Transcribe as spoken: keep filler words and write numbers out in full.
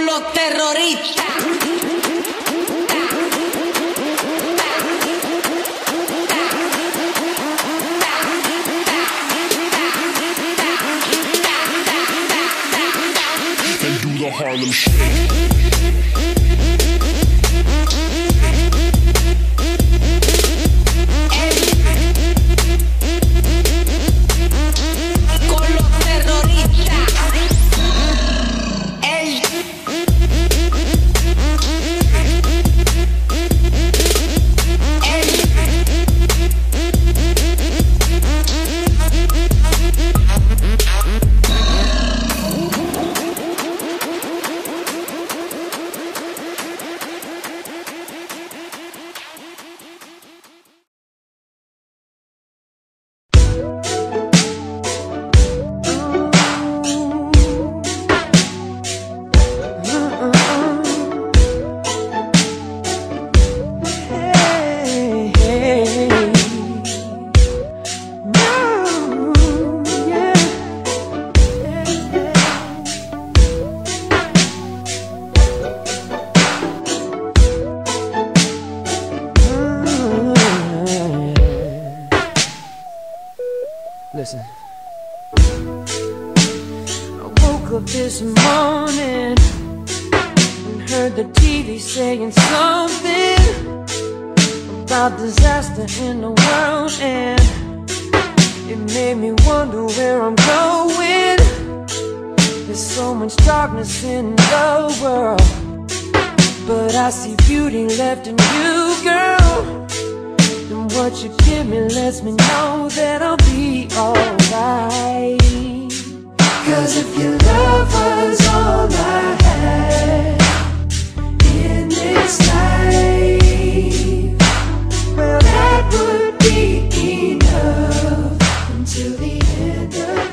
con los terroristas. And do the Harlem Shake. Listen. I woke up this morning and heard the T V saying something about disaster in the world, and it made me wonder where I'm going. There's so much darkness in the world, but I see beauty left in you, girl. And what you give me lets me know that I'll be alright. Cause if your love was all I had in this life, well, that would be enough until the end of